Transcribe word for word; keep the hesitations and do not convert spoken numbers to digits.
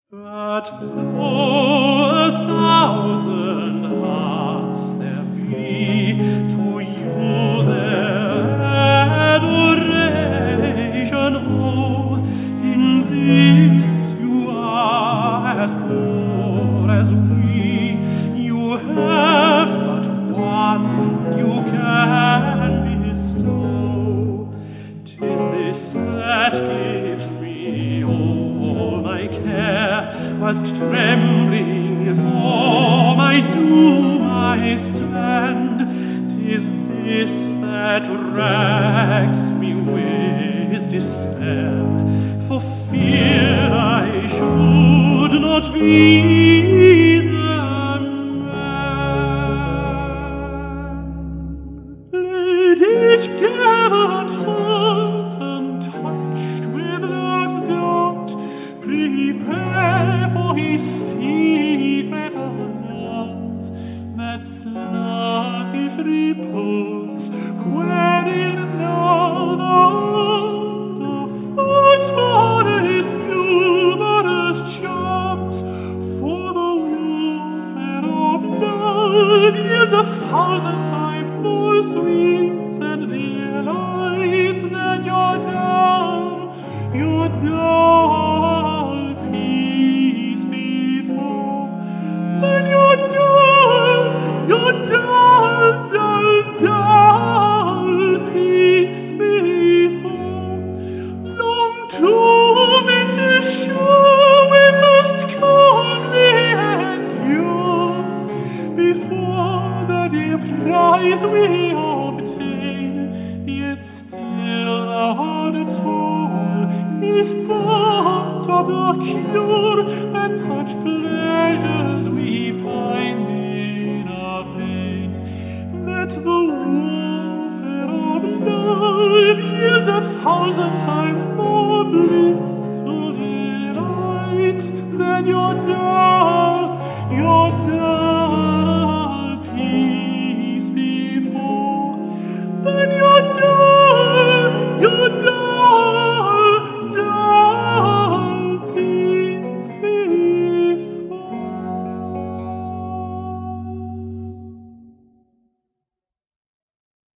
But though a thousand hearts there be, to you their adoration owe. In this you are as poor as we. You have but one you can bestow. 'Tis this that gives me all my care, whilst trembling for my doom I stand. 'Tis this that racks me with despair, for fear I should not be the man. Let each gathered heart, untouched with love's dart, prepare for his secret unknowns, that sluggish repose, wherein now the heart affords for his numerous charms. For the warfare of love yields a thousand times more sweets and delights than your dull, your dull peace before, than your dull, your dull, dull, dull peace before. Long to meet his shore we must calmly endure, before the dear prize we obtain. Yet still the harder toil is part of the cure, and such pleasures we find in our pain, that the warfare of love yields a thousand times more blissful delights than your dull, your dull peace before, than your dull, your dull